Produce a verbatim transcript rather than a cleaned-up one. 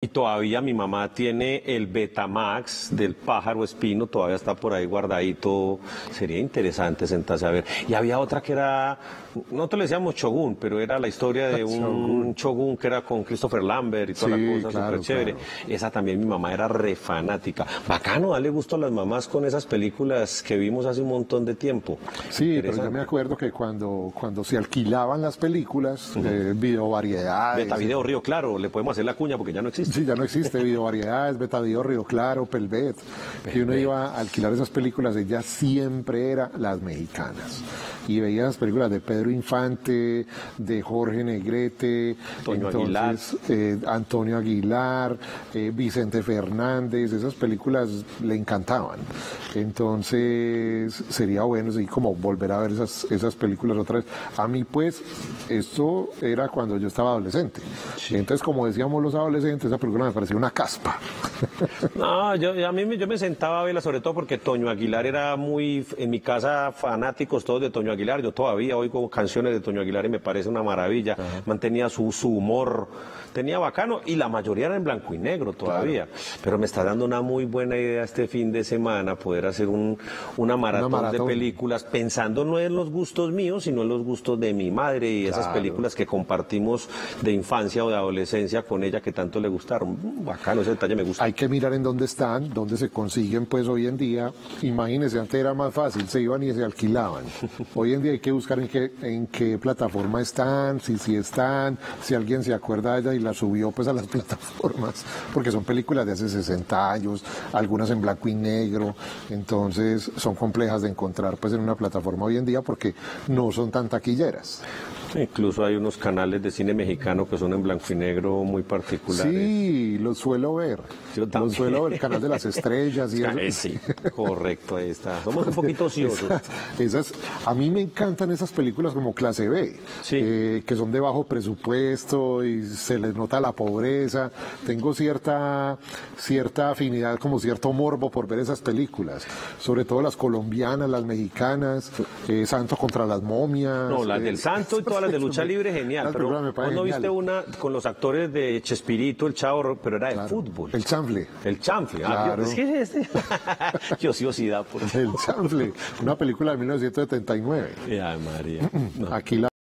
todavía mi mamá tiene el Betamax del Pájaro Espino, todavía está por ahí guardadito. Sería interesante sentarse a ver. Y había otra que era, nosotros le decíamos Shogun, pero era la historia de un Shogun que era con Christopher Lambert y toda Sí, la cosa, claro, súper chévere. claro. Esa también mi mamá era re fanática. Bacano, darle gusto a las mamás con esas películas que vimos hace un montón de tiempo. Sí, pero yo me acuerdo que cuando, cuando se alquilaban las películas, Ujú. eh, video variedades. Beta Video Río Claro, le podemos hacer la cuña porque ya no existe. Sí, ya no existe video variedades, Beta Video Río Claro, Pelvet. Que uno iba a alquilar esas películas, ella siempre era las mexicanas. Y veía las películas de Pedro Infante, de Jorge Negrete, Toño entonces, eh, Antonio Aguilar, eh, Vicente Fernández, esas películas le encantaban. Entonces sería bueno, sí, como volver a ver esas, esas películas otra vez. A mí pues, esto era cuando yo estaba adolescente. Sí. Entonces, como decíamos los adolescentes, esa película me parecía una caspa. No, yo, a mí me- yo me sentaba a verla sobre todo porque Toño Aguilar era muy, en mi casa, fanáticos todos de Toño Aguilar. Yo todavía oigo canciones de Toño Aguilar y me parece una maravilla. Mantenía su, su humor, tenía bacano y la mayoría era en blanco y negro todavía. Pero me está dando una muy buena idea este fin de semana poder hacer un, una, maratón maratón. de películas pensando no en los gustos míos, sino en los gustos de mi madre y esas Claro. películas que compartimos de infancia o de adolescencia con ella que tanto le gustaron. Mm, Bacano, ese detalle me gusta. Hay que mirar en dónde están, dónde se consiguen pues hoy en día. Imagínense, antes era más fácil, se iban y se alquilaban. Hoy en día hay que buscar en qué, en qué plataforma están, si sí están, si alguien se acuerda de ella y la subió pues a las plataformas, porque son películas de hace sesenta años, algunas en blanco y negro, entonces son complejas de encontrar pues en una plataforma hoy en día porque no son tan taquilleras. Incluso hay unos canales de cine mexicano que son en blanco y negro muy particulares. Sí, los suelo ver. Yo Los también. suelo ver, el canal de las estrellas y eso. Eh, Sí, correcto, ahí está. Somos un poquito ociosos. Esas, a mí me encantan esas películas como clase B, Sí. eh, que son de bajo presupuesto y se les nota la pobreza. Tengo cierta, cierta afinidad, como cierto morbo por ver esas películas, sobre todo las colombianas, las mexicanas, eh, Santo contra las momias. No, las eh, del Santo y todas las de lucha libre, genial. Las Pero películas me parecen ¿cuándo viste geniales. una con los actores de Chespirito, el Chavo, pero era de Claro. fútbol? El chanfle. El chanfle. Ah, Claro. yo- es que es este. Qué ociosidad, por El chanfle, una película de mil novecientos setenta y nueve. Ay, María. No. Aquí la